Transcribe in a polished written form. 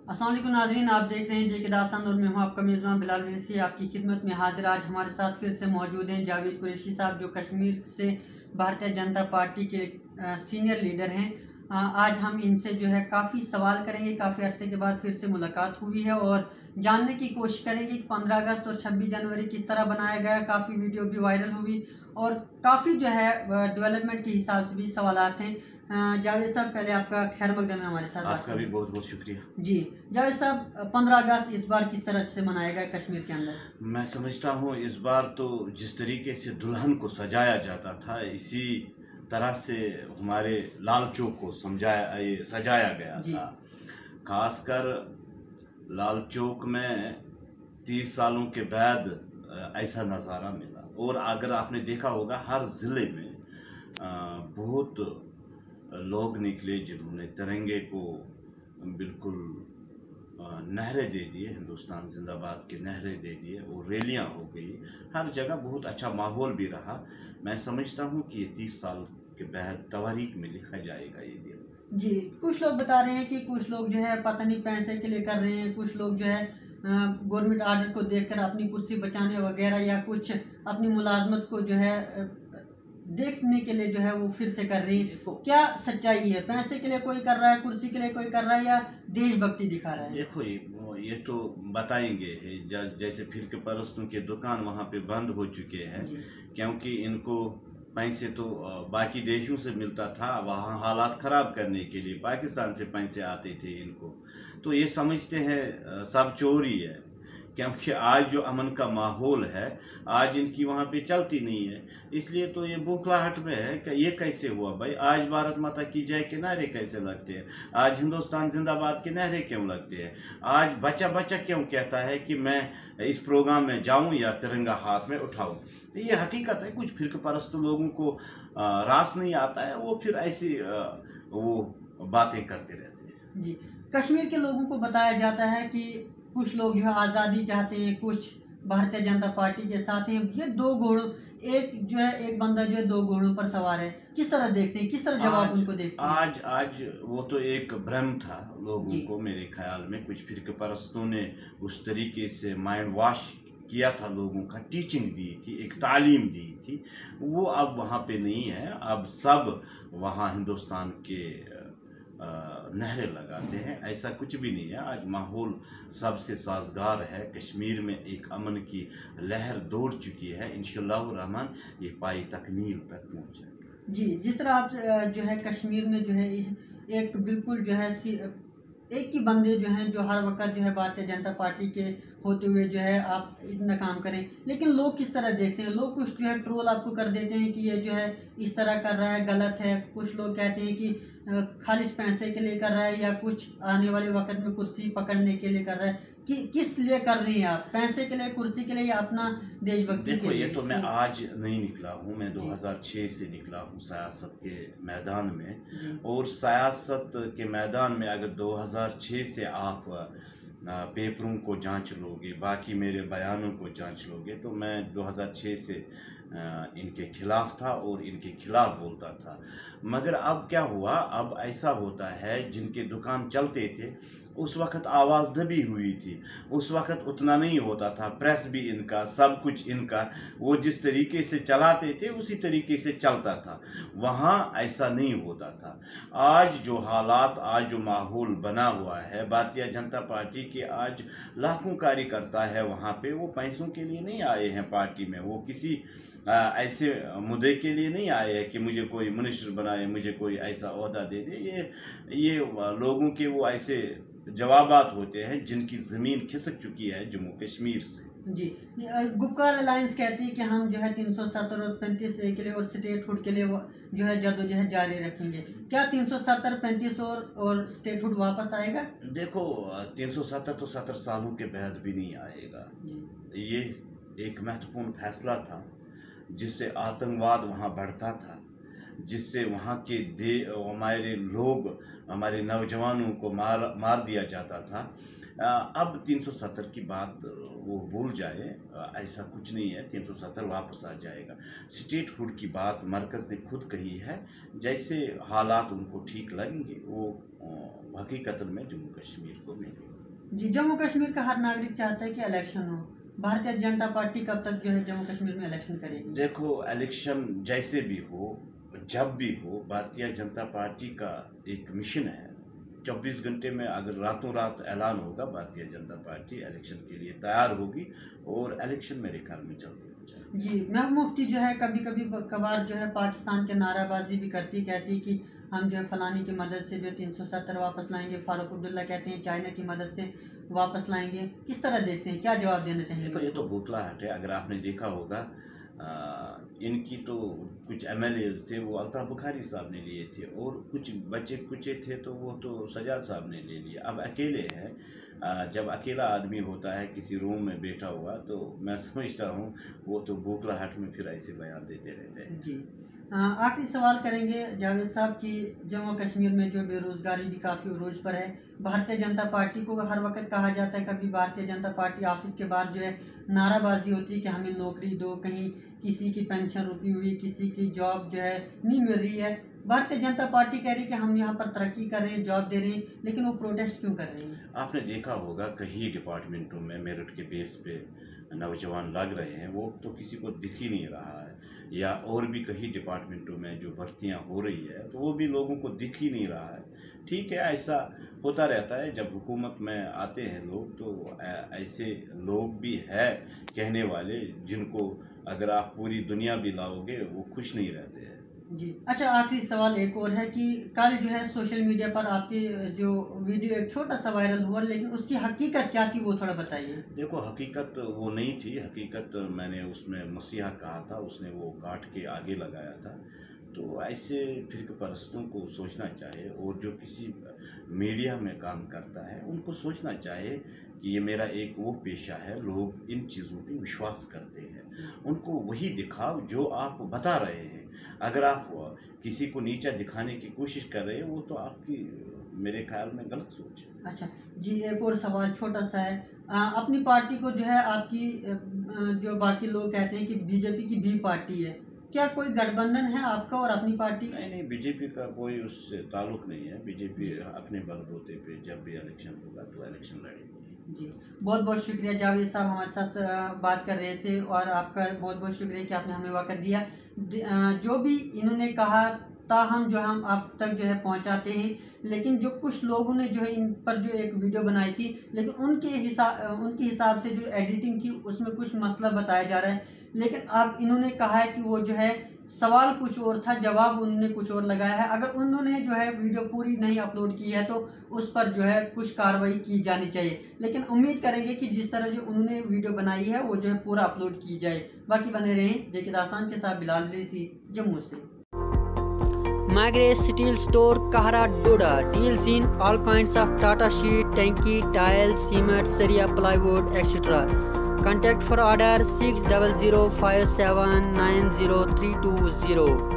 अस्सलाम वालेकुम नाज़रीन, आप देख रहे हैं जे के दास्तान और मैं हूं आपका मेज़बान बिलाल वैसी आपकी खिदमत में हाजिर। आज हमारे साथ फिर से मौजूद हैं जावेद कुरैशी साहब, जो कश्मीर से भारतीय जनता पार्टी के सीनियर लीडर हैं। आज हम इनसे जो है काफ़ी सवाल करेंगे। काफ़ी अरसे के बाद फिर से मुलाकात हुई है और जानने की कोशिश करेंगे कि 15 अगस्त और 26 जनवरी किस तरह बनाया गया। काफ़ी वीडियो भी वायरल हुई और काफ़ी जो है डेवलपमेंट के हिसाब से भी सवालात हैं। जावेद साहब, पहले आपका खैर मकदम है हमारे साथ। आपका भी बहुत बहुत शुक्रिया जी। जावेद साहब, 15 अगस्त इस बार किस तरह से मनाया गया कश्मीर के अंदर? मैं समझता हूँ इस बार तो जिस तरीके से दुल्हन को सजाया जाता था, इसी तरह से हमारे लाल चौक को सजाया गया था। खासकर लाल चौक में 30 सालों के बाद ऐसा नज़ारा मिला। और अगर आपने देखा होगा, हर ज़िले में बहुत लोग निकले जिन्होंने तिरंगे को बिल्कुल नहरें दे दिए, हिंदुस्तान जिंदाबाद के नहरें दे दिए और रैलियां हो गई। हर जगह बहुत अच्छा माहौल भी रहा। मैं समझता हूं कि ये 30 साल के बाद तवारीख में लिखा जाएगा ये दिन। जी, कुछ लोग बता रहे हैं कि कुछ लोग जो है पता नहीं पैसे के लिए कर रहे हैं, कुछ लोग जो है गवर्नमेंट आर्डर को देखकर अपनी कुर्सी बचाने वगैरह या कुछ अपनी मुलाजमत को जो है देखने के लिए जो है वो फिर से कर रही है। क्या सच्चाई है? पैसे के लिए कोई कर रहा है, कुर्सी के लिए कोई कर रहा है, या देशभक्ति दिखा रहा है? देखो, ये तो बताएंगे जैसे फिरके परस्तों के दुकान वहाँ पे बंद हो चुके हैं, क्योंकि इनको पैसे तो बाकी देशों से मिलता था। वहाँ हालात ख़राब करने के लिए पाकिस्तान से पैसे आते थे इनको, तो ये समझते हैं सब चोरी है। क्योंकि आज जो अमन का माहौल है, आज इनकी वहाँ पे चलती नहीं है, इसलिए तो ये बौखलाहट में है कि ये कैसे हुआ भाई। आज भारत माता की जय के नारे कैसे लगते हैं, आज हिंदुस्तान जिंदाबाद के नारे क्यों लगते हैं, आज बच्चा बच्चा क्यों कहता है कि मैं इस प्रोग्राम में जाऊं या तिरंगा हाथ में उठाऊं। ये हकीकत है। कुछ फिरक परस्त लोगों को रास नहीं आता है, वो फिर ऐसी वो बातें करते रहते हैं। जी, कश्मीर के लोगों को बताया जाता है कि कुछ लोग जो है आज़ादी चाहते हैं, कुछ भारतीय जनता पार्टी के साथ हैं। ये दो घोड़ों, एक बंदा जो है दो घोड़ों पर सवार है। किस तरह देखते हैं, किस तरह जवाब उनको देखते हैं? आज वो तो एक भ्रम था लोगों को। मेरे ख्याल में कुछ फिरके परस्तों ने उस तरीके से माइंड वॉश किया था लोगों का, टीचिंग दी थी, एक तालीम दी थी। वो अब वहाँ पे नहीं है। अब सब वहाँ हिंदुस्तान के नहरें लगाते हैं। ऐसा कुछ भी नहीं है। आज माहौल सबसे साजगार है। कश्मीर में एक अमन की लहर दौड़ चुकी है। इंशाअल्लाह रहमान ये पाई तकमील तक पहुँच जाएगा। जी, जिस तरह आप जो है कश्मीर में जो है एक बिल्कुल जो है एक ही बंदे जो हैं जो हर वक्त जो है भारतीय जनता पार्टी के होते हुए जो है आप इतना काम करें, लेकिन लोग किस तरह देखते हैं? लोग कुछ जो है ट्रोल आपको कर देते हैं कि ये जो है इस तरह कर रहा है, गलत है। कुछ लोग कहते हैं कि खालिश पैसे के लिए कर रहा है या कुछ आने वाले वक्त में कुर्सी पकड़ने के लिए कर रहा है। कि किस लिए कर रही हैं आप? पैसे के लिए, कुर्सी के लिए, या अपना देशभक्ति के लिए? ये तो मैं आज नहीं निकला हूँ, मैं 2006 से निकला हूँ सियासत के मैदान में। और सियासत के मैदान में अगर 2006 से आप पेपरों को जांच लोगे, बाकी मेरे बयानों को जांच लोगे, तो मैं 2006 से इनके खिलाफ था और इनके खिलाफ बोलता था। मगर अब क्या हुआ, अब ऐसा होता है जिनके दुकान चलते थे उस वक्त आवाज़ दबी हुई थी, उस वक्त उतना नहीं होता था। प्रेस भी इनका, सब कुछ इनका, वो जिस तरीके से चलाते थे उसी तरीके से चलता था। वहाँ ऐसा नहीं होता था। आज जो हालात, आज जो माहौल बना हुआ है, भारतीय जनता पार्टी के आज लाखों कार्यकर्ता है वहाँ पे। वो पैसों के लिए नहीं आए हैं पार्टी में, वो किसी ऐसे मुद्दे के लिए नहीं आए हैं कि मुझे कोई मिनिस्टर बनाए, मुझे कोई ऐसा ओहदा दे दे। ये लोगों के वो ऐसे जवाबात होते हैं जिनकी ज़मीन खिसक चुकी है जम्मू कश्मीर से। जी, गुपकार अलायंस कहती है कि हम जो है 370 और 35A के लिए और स्टेटहुड के लिए जो है जद्दोजहद जारी रखेंगे। क्या 370, 35 और स्टेटहुड वापस आएगा? देखो, 370 तो 70 सालों के बाद भी नहीं आएगा। ये एक महत्वपूर्ण फैसला था जिससे आतंकवाद वहाँ बढ़ता था, जिससे वहाँ के हमारे लोग हमारे नौजवानों को मार दिया जाता था। अब 370 की बात वो भूल जाए, ऐसा कुछ नहीं है, 370 वापस आ जाएगा। स्टेट हुड की बात मरकज़ ने खुद कही है, जैसे हालात उनको ठीक लगेंगे वो हकीकत में जम्मू कश्मीर को मिलेगा। जी, जम्मू कश्मीर का हर नागरिक चाहता है कि इलेक्शन हो। भारतीय जनता पार्टी कब तक जो है जम्मू कश्मीर में इलेक्शन करेगी? देखो, इलेक्शन जैसे भी हो, जब भी हो, भारतीय जनता पार्टी का एक मिशन है। 24 घंटे में अगर रातों रात ऐलान होगा, भारतीय जनता पार्टी इलेक्शन के लिए तैयार होगी और इलेक्शन मेरे ख्याल में जल्दी हो जाएगा। जी, महबूब मुफ्ती जो है कभी कभार जो है पाकिस्तान के नाराबाजी भी कहती कि हम जो है फलानी की मदद से जो 370 वापस लाएंगे। फारूक अब्दुल्ला कहते हैं चाइना की मदद से वापस लाएंगे। किस तरह देखते हैं, क्या जवाब देना चाहेंगे? ये तो बौखलाहट है। अगर आपने देखा होगा, इनकी तो कुछ MLAs थे वो अल्ताफ बुखारी साहब ने लिए थे, और कुछ बच्चे कुचे थे तो वो तो सजाद साहब ने ले लिया। अब अकेले हैं। जब अकेला आदमी होता है किसी रूम में बैठा हुआ, तो मैं समझता हूँ वो तो बौखलाहट में फिर ऐसे बयान देते रहते हैं। जी, आखिरी सवाल करेंगे जावेद साहब कि जम्मू कश्मीर में जो बेरोज़गारी भी काफ़ी उरूज पर है, भारतीय जनता पार्टी को हर वक्त कहा जाता है, कभी भारतीय जनता पार्टी ऑफिस के बाहर जो है नाराबाजी होती है कि हमें नौकरी दो, कहीं किसी की पेंशन रुकी हुई, किसी की जॉब जो है नहीं मिल रही है। भारतीय जनता पार्टी कह रही है कि हम यहाँ पर तरक्की कर रहे हैं, जॉब दे रहे हैं, लेकिन वो प्रोटेस्ट क्यों कर रहे हैं? आपने देखा होगा कई डिपार्टमेंटों में मेरिट के बेस पे नौजवान लग रहे हैं, वो तो किसी को दिख ही नहीं रहा है। या और भी कई डिपार्टमेंटों में जो भर्तियां हो रही है, तो वो भी लोगों को दिख ही नहीं रहा है। ठीक है, ऐसा होता रहता है। जब हुकूमत में आते हैं लोग, तो ऐसे लोग भी है कहने वाले, जिनको अगर आप पूरी दुनिया भी लाओगे वो खुश नहीं रहते हैं। जी, अच्छा, आखिरी सवाल एक और है कि कल जो है सोशल मीडिया पर आपकी जो वीडियो एक छोटा सा वायरल हुआ, लेकिन उसकी हकीकत क्या थी वो थोड़ा बताइए। देखो, हकीकत वो नहीं थी। हकीकत मैंने उसमें मसीहा कहा था, उसने वो काट के आगे लगाया था। तो ऐसे फिरक परस्तों को सोचना चाहिए, और जो किसी मीडिया में काम करता है उनको सोचना चाहिए कि ये मेरा एक वो पेशा है। लोग इन चीज़ों पे विश्वास करते हैं, उनको वही दिखाओ जो आप बता रहे हैं। अगर आप किसी को नीचा दिखाने की कोशिश कर रहे हैं, वो तो आपकी मेरे ख्याल में गलत सोच है। अच्छा जी, एक और सवाल छोटा सा है। अपनी पार्टी को जो है आपकी जो बाकी लोग कहते हैं कि बीजेपी की बी पार्टी है, क्या कोई गठबंधन है आपका और अपनी पार्टी? नहीं, बीजेपी का कोई उससे ताल्लुक नहीं है। बीजेपी अपने बलबूते पे जब भी इलेक्शन होगा तो इलेक्शन लड़ेगी। जी, बहुत बहुत शुक्रिया जावेद साहब, हमारे साथ बात कर रहे थे, और आपका बहुत बहुत शुक्रिया कि आपने हमें वक्त दिया। जो भी इन्होंने कहा ताहम जो हम आप तक जो है पहुंचाते हैं, लेकिन जो कुछ लोगों ने जो है इन पर जो एक वीडियो बनाई थी, लेकिन उनके हिसाब से जो एडिटिंग थी उसमें कुछ मसला बताया जा रहा है, लेकिन अब इन्होंने कहा है कि वो जो है सवाल कुछ और था, जवाब उन्होंने कुछ और लगाया है। अगर उन्होंने जो है वीडियो पूरी नहीं अपलोड की है तो उस पर जो है कुछ कार्रवाई की जानी चाहिए, लेकिन उम्मीद करेंगे कि जिस तरह जो उन्होंने वीडियो बनाई है वो जो है पूरा अपलोड की जाए। बाकी बने रहें जेके दास्तान के साथ बिलाल वलीसी, जम्मू से। Magres Steel Store, Kahara, Doda. Deals in all kinds of Tata sheet, tanki, tiles, cement, saria, plywood, etc. Contact for order 6005790320.